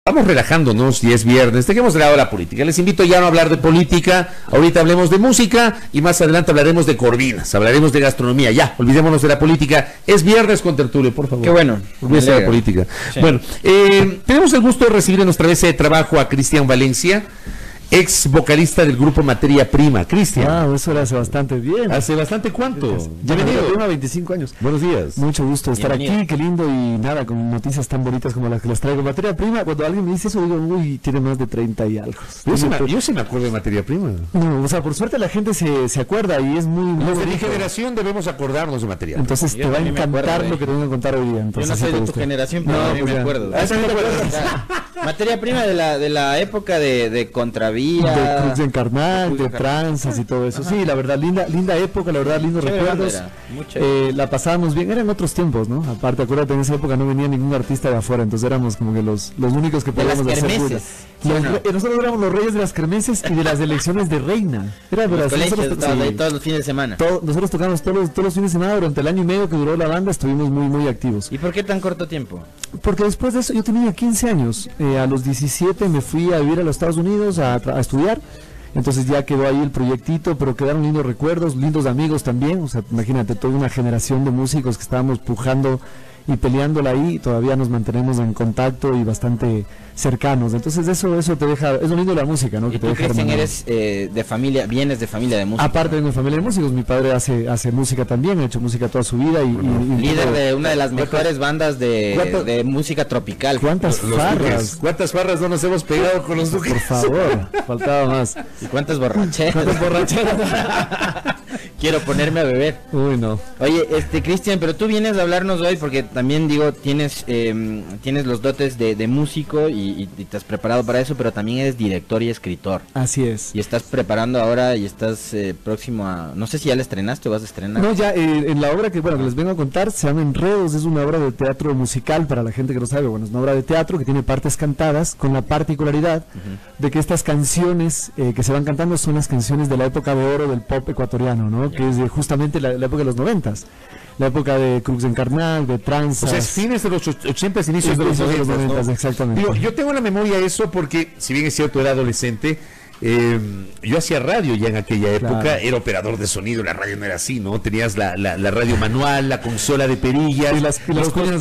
Vamos relajándonos y es viernes, dejemos de lado la política. Les invito ya a no hablar de política, ahorita hablemos de música y más adelante hablaremos de corvinas, hablaremos de gastronomía. Ya, olvidémonos de la política. Es viernes con tertulio, por favor. Qué bueno. Olvídese de la política. Sí. Bueno, tenemos el gusto de recibir en nuestra mesa de trabajo a Cristian Valencia, ex vocalista del grupo Materia Prima. Cristian. Ah, eso era hace bastante bien. ¿Hace bastante cuánto? Bienvenido. Tengo 25 años. Buenos días. Mucho gusto estar aquí, qué lindo, y nada, con noticias tan bonitas como las que les traigo. Materia Prima, cuando alguien me dice eso, digo, uy, tiene más de 30 y algo. Yo sí me acuerdo de Materia Prima. No, o sea, por suerte la gente se acuerda y es muy... Los de mi generación debemos acordarnos de Materia Prima. Entonces te va a encantar lo que te voy a contar hoy día. Entonces, yo no soy de tu generación, pero a mí me acuerdo. Materia Prima de la época de Contravía, de Encarnal, de tranzas y todo eso. Sí, la verdad, linda época, la verdad, lindos recuerdos. La pasábamos bien, eran otros tiempos, ¿no? Aparte, acuérdate, en esa época no venía ningún artista de afuera, entonces éramos como que los únicos que podíamos hacer. Nosotros éramos los reyes de las kermeses y de las elecciones de reina. Era de las todos los fines de semana. Nosotros tocamos todos los fines de semana durante el año y medio que duró la banda, estuvimos muy activos. ¿Y por qué tan corto tiempo? Porque después de eso yo tenía 15 años. A los 17 me fui a vivir a los Estados Unidos a estudiar. Entonces ya quedó ahí el proyectito, pero quedaron lindos recuerdos, lindos amigos también. O sea, imagínate, toda una generación de músicos que estábamos pujando y peleándola ahí, todavía nos mantenemos en contacto y bastante cercanos. Entonces eso te deja, es lo lindo de la música, ¿no? Que te deja hermanado. Eres de familia, vienes de familia de música. Aparte vengo de familia de músicos, mi padre hace música también, ha hecho música toda su vida y líder de una de las mejores bandas de música tropical. ¿Cuántas farras? ¿Cuántas farras no nos hemos pegado con los Duques? Por favor, faltaba más. ¿Y cuántas borracheras? ¿Cuántas borracheras? Quiero ponerme a beber. Uy, no. Oye, Cristian, pero tú vienes a hablarnos hoy porque también digo, tienes los dotes de músico y te has preparado para eso, pero también eres director y escritor. Así es. Y estás preparando ahora y estás próximo a... No sé si ya la estrenaste o vas a estrenar. No, ya en la obra que les vengo a contar se llama Enredos, es una obra de teatro musical para la gente que no sabe. Bueno, es una obra de teatro que tiene partes cantadas con la particularidad de que estas canciones que se van cantando son las canciones de la época de oro del pop ecuatoriano, ¿no? Que es justamente la época de los 90s. La época de Cruz Encarnal, de tranzas. O sea, es fines de los 80, inicios de los 90, ¿no? Exactamente. Digo, yo tengo en la memoria eso porque, si bien es cierto, era adolescente, yo hacía radio ya en aquella época, claro. Era operador de sonido, la radio no era así, ¿no? Tenías la radio manual, la consola de perillas, y las cuñas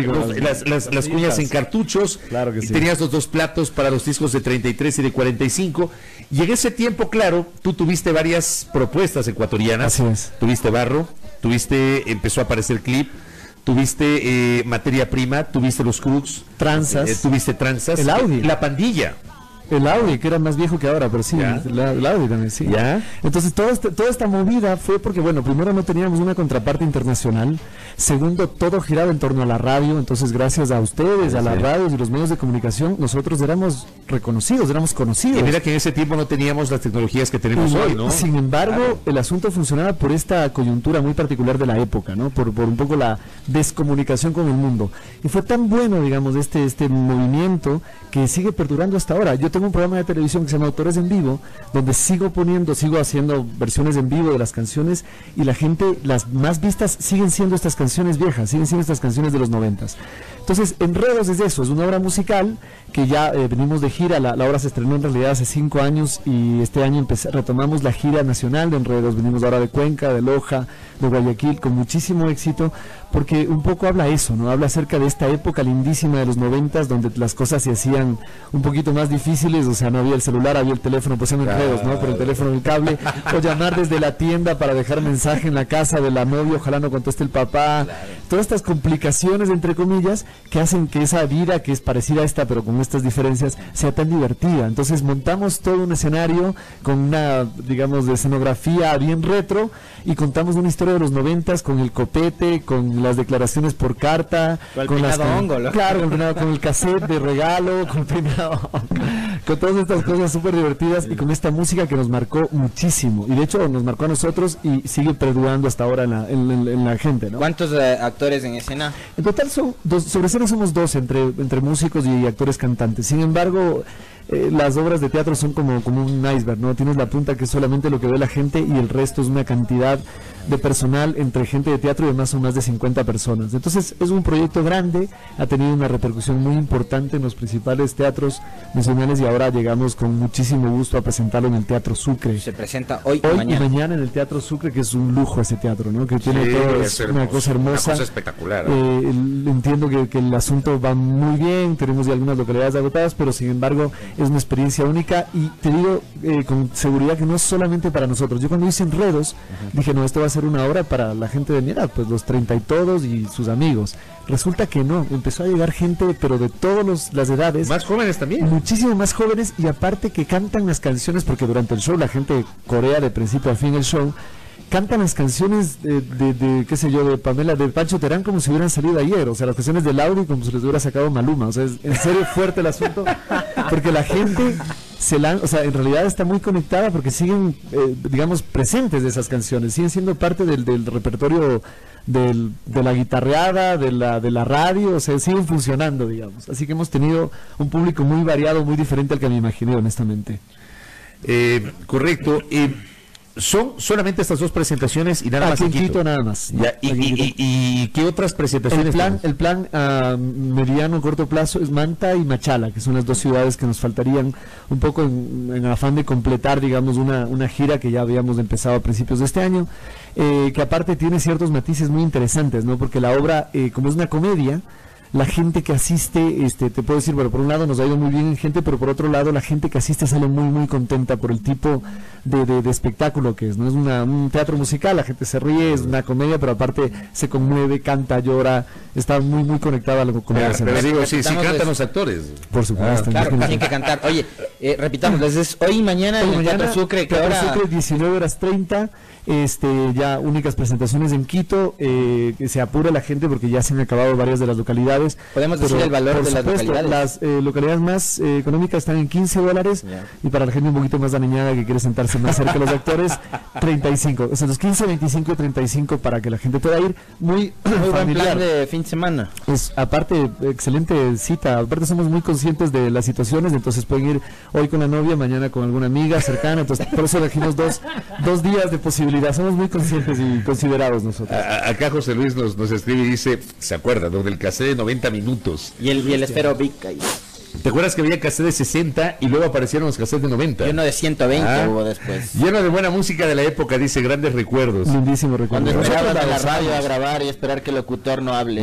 las cuñas en cartuchos, claro que sí. Y tenías los dos platos para los discos de 33 y de 45, y en ese tiempo, claro, tú tuviste varias propuestas ecuatorianas. Así es. Tuviste Barro, empezó a aparecer Clip, tuviste Materia Prima, tuviste los Crux, tuviste Tranzas, el Audi, La Pandilla. El Audi, que era más viejo que ahora, pero sí, el Audi también, sí. ¿Ya? Entonces, toda esta movida fue porque, bueno, primero no teníamos una contraparte internacional, segundo, todo giraba en torno a la radio, entonces gracias a ustedes, a las radios y los medios de comunicación, nosotros éramos reconocidos, éramos conocidos. Y mira que en ese tiempo no teníamos las tecnologías que tenemos hoy, ¿no? Sin embargo, el asunto funcionaba por esta coyuntura muy particular de la época, ¿no? Por un poco la descomunicación con el mundo. Y fue tan bueno, digamos, este movimiento que sigue perdurando hasta ahora. Yo tengo un programa de televisión que se llama Autores en Vivo, donde sigo haciendo versiones en vivo de las canciones, y la gente, las más vistas siguen siendo estas canciones viejas, siguen siendo estas canciones de los 90s. Entonces, Enredos es eso, es una obra musical que ya venimos de gira, la obra se estrenó en realidad hace 5 años y este año retomamos la gira nacional de Enredos, venimos ahora de Cuenca, de Loja, de Guayaquil, con muchísimo éxito, porque un poco habla eso, ¿no? Habla acerca de esta época lindísima de los 90s, donde las cosas se hacían un poquito más difíciles, o sea, no había el celular, había el teléfono, pues en Enredos, ¿no? Por el teléfono, el cable, o llamar desde la tienda para dejar mensaje en la casa de la novia, ojalá no conteste el papá, todas estas complicaciones, entre comillas, que hacen que esa vida, que es parecida a esta, pero con estas diferencias, sea tan divertida. Entonces montamos todo un escenario con una, digamos, de escenografía bien retro, y contamos una historia de los 90s con el copete, con las declaraciones por carta, con el cassette de regalo, con el peinado, con todas estas cosas súper divertidas y con esta música que nos marcó muchísimo, y de hecho nos marcó a nosotros y sigue perdurando hasta ahora en la gente, ¿no? ¿Cuántos actores en escena? En total sobre escena somos 2 entre músicos y actores cantantes. Sin embargo, las obras de teatro son como un iceberg, ¿no? Tienes la punta que es solamente lo que ve la gente y el resto es una cantidad de personal entre gente de teatro y demás, son más de 50 personas. Entonces es un proyecto grande, ha tenido una repercusión muy importante en los principales principales teatros nacionales y ahora llegamos con muchísimo gusto a presentarlo en el Teatro Sucre. Se presenta hoy Hoy y mañana. y mañana en el Teatro Sucre, que es un lujo ese teatro, ¿no? Que tiene todo, es una cosa hermosa. Una cosa espectacular. Entiendo que el asunto va muy bien, tenemos ya algunas localidades agotadas, pero sin embargo es una experiencia única y te digo con seguridad que no es solamente para nosotros. Yo cuando hice Enredos dije, no, esto va a ser una obra para la gente de mi edad, pues los 30 y todos y sus amigos. Resulta que no, empezó a llegar gente, pero de todas las edades. Más jóvenes también. Muchísimo más jóvenes, y aparte que cantan las canciones, porque durante el show la gente corea de principio a fin el show, cantan las canciones de qué sé yo, de Pamela, de Pancho Terán como si hubieran salido ayer, o sea, las canciones de Lauri como si les hubiera sacado Maluma, o sea, es en serio fuerte el asunto, porque la gente o sea, en realidad está muy conectada porque siguen, digamos, presentes de esas canciones, siguen siendo parte del repertorio de la guitarreada, de la radio, o sea, siguen funcionando, digamos. Así que hemos tenido un público muy variado, muy diferente al que me imaginé, honestamente. Correcto. Son solamente estas dos presentaciones y nada más en Quito nada más. Ya, y qué otras presentaciones? El plan a mediano corto plazo es Manta y Machala, que son las dos ciudades que nos faltarían un poco en afán de completar, digamos, una gira que ya habíamos empezado a principios de este año, que aparte tiene ciertos matices muy interesantes, ¿no? Porque la obra, como es una comedia, la gente que asiste, te puedo decir, bueno, por un lado nos ha ido muy bien en gente, pero por otro lado la gente que asiste sale muy muy contenta por el tipo de espectáculo que es, ¿no? Es un teatro musical, la gente se ríe, es una comedia, pero aparte se conmueve, canta, llora, está muy muy conectada a la comedia. Pero digo, sí cantan los actores. Por supuesto. Claro, tienen que cantar. Oye, repitamos, es hoy y mañana en el Teatro Sucre, que ahora... Sucre, 19:30, ya únicas presentaciones en Quito, que se apure la gente porque ya se han acabado varias de las localidades. Podemos decir el valor de las localidades. Las localidades más económicas están en $15, y para la gente un poquito más aniñada que quiere sentarse más cerca de los actores, 35. O sea, los 15, 25 y 35 para que la gente pueda ir. Muy buen plan de fin de semana. Es, aparte, excelente cita. Aparte somos muy conscientes de las situaciones, entonces pueden ir hoy con la novia, mañana con alguna amiga cercana, entonces por eso elegimos dos días de posibilidad. Somos muy conscientes y considerados nosotros. Acá José Luis nos escribe y dice, ¿se acuerda? Del cassette de 90 minutos. Y el esfero Vic ahí. ¿Te acuerdas que había cassette de 60 y luego aparecieron los cassettes de 90? Y uno de 120 hubo después. Lleno de buena música de la época, dice, grandes recuerdos. Lindísimo recuerdo. Cuando esperabas a la radio a grabar y esperar que el locutor no hable. Que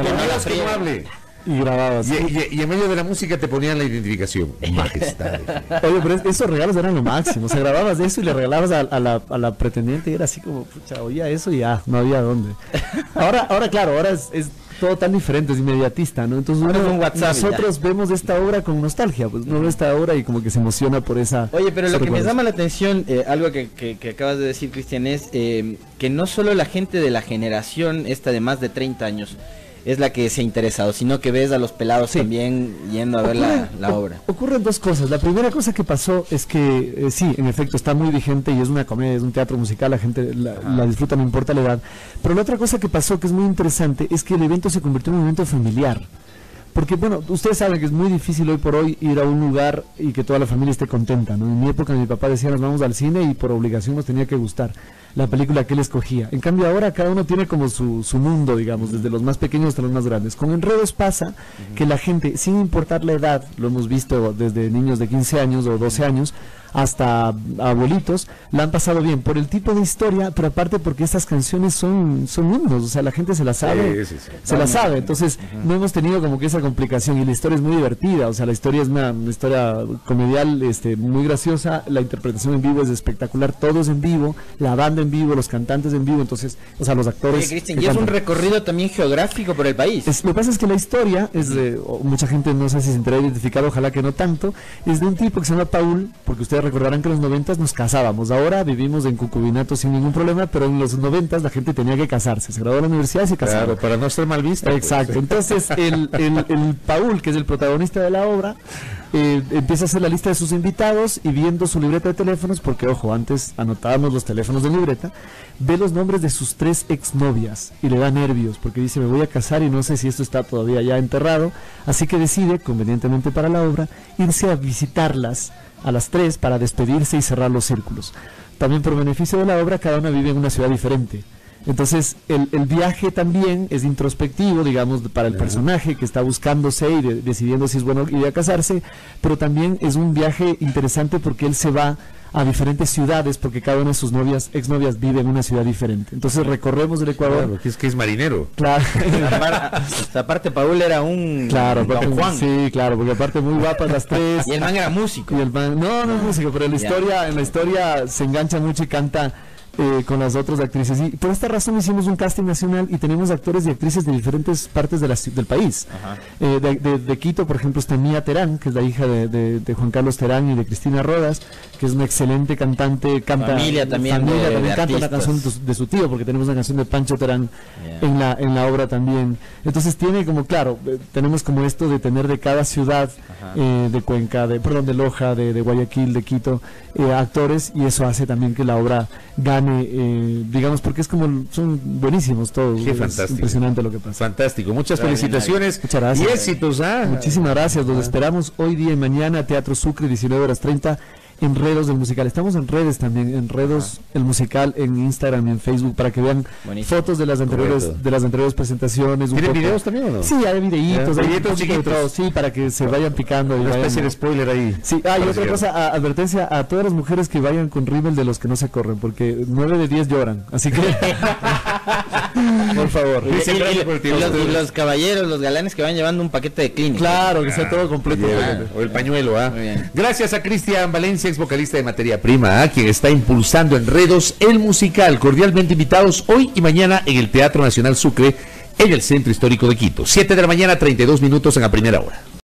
no hable. Y grababas. Y en medio de la música te ponían la identificación. Majestad. Oye, pero esos regalos eran lo máximo. O sea, grababas eso y le regalabas a la pretendiente y era así como, pucha, oía eso y ya, no había dónde. Ahora claro, ahora es todo tan diferente, es inmediatista, ¿no? Entonces nosotros vemos esta obra con nostalgia, pues uno ve esta obra y como que se emociona por esa... Oye, pero lo que me llama la atención, algo que acabas de decir, Cristian, es que no solo la gente de la generación esta de más de 30 años es la que se ha interesado, sino que ves a los pelados también yendo a ver la obra. Ocurren dos cosas. La primera cosa que pasó es que sí, en efecto está muy vigente y es una comedia, es un teatro musical, la gente la disfruta, no importa la edad. Pero la otra cosa que pasó, que es muy interesante, es que el evento se convirtió en un evento familiar. Porque, bueno, ustedes saben que es muy difícil hoy por hoy ir a un lugar y que toda la familia esté contenta, ¿no? En mi época mi papá decía, nos vamos al cine y por obligación nos tenía que gustar la película que él escogía. En cambio ahora cada uno tiene como su mundo, digamos, desde los más pequeños hasta los más grandes. Con Enredos pasa que la gente, sin importar la edad, lo hemos visto desde niños de 15 años o 12 años, hasta abuelitos, la han pasado bien por el tipo de historia, pero aparte porque estas canciones son himnos, o sea, la gente se las sabe, se las sabe, entonces no hemos tenido como que esa complicación y la historia es muy divertida, o sea, la historia es una historia comedial, muy graciosa, la interpretación en vivo es espectacular, todo es en vivo, la banda en vivo, los cantantes en vivo, entonces, o sea, los actores... Cristian, y es un recorrido también geográfico por el país. Lo que pasa es que la historia es de, mucha gente no sé si se enteró identificado, ojalá que no tanto, es de un tipo que se llama Paul, porque ustedes recordarán que en los 90s nos casábamos, ahora vivimos en concubinato sin ningún problema, pero en los 90s la gente tenía que casarse, se graduó de la universidad y se casaba. Claro, para no ser mal vista. Exacto, pues. Entonces el Paul, que es el protagonista de la obra, empieza a hacer la lista de sus invitados y viendo su libreta de teléfonos, porque ojo, antes anotábamos los teléfonos de libreta, ve los nombres de sus 3 exnovias y le da nervios, porque dice, me voy a casar y no sé si esto está todavía ya enterrado, así que decide, convenientemente para la obra, irse a visitarlas a las 3 para despedirse y cerrar los círculos. También por beneficio de la obra, cada una vive en una ciudad diferente. Entonces, el viaje también es introspectivo, digamos, para el personaje que está buscándose y decidiendo si es bueno ir a casarse, pero también es un viaje interesante porque él se va a diferentes ciudades, porque cada una de sus exnovias vive en una ciudad diferente. Entonces recorremos el Ecuador. Claro, que es marinero. Claro. Aparte Paul era un Claro, Don Juan. sí, claro, porque aparte muy guapas las tres. Y el man era músico. Y el man, no es músico, pero en la historia se engancha mucho y canta con las otras actrices. Y por esta razón hicimos un casting nacional y tenemos actores y actrices de diferentes partes del país. De Quito, por ejemplo, está Mía Terán, que es la hija de Juan Carlos Terán y de Cristina Rodas, que es una excelente cantante. Familia también canta una canción de su tío, porque tenemos una canción de Pancho Terán en la obra también. Entonces tiene como, claro, tenemos como esto de tener de cada ciudad de Cuenca, de Loja, de Guayaquil, de Quito, actores, y eso hace también que la obra gane, digamos, porque es como, son buenísimos todos. Qué es fantástico. Impresionante lo que pasa. Fantástico, muchas felicitaciones. Muchas gracias. Y éxitos, Muchísimas gracias, los esperamos hoy día y mañana, Teatro Sucre, 19:30, Enredos del musical. Estamos en redes también, Enredos el musical en Instagram y en Facebook, para que vean fotos de las anteriores presentaciones. ¿Tienen videos también o no? Sí, hay videitos, hay videitos un poquito de todo, sí, para que se vayan picando. Una especie de spoiler ahí. Sí, y otra cosa, advertencia a todas las mujeres que vayan con rímel de los que no se corren, porque 9 de 10 lloran, así que por favor. Y los caballeros, los galanes que van llevando un paquete de clínica. Claro, que sea todo completo. O el pañuelo, Muy bien. Gracias a Cristian Valencia, ex vocalista de Materia Prima, quien está impulsando Enredos el musical. Cordialmente invitados hoy y mañana en el Teatro Nacional Sucre, en el Centro Histórico de Quito. 7 de la mañana, 32 minutos en la primera hora.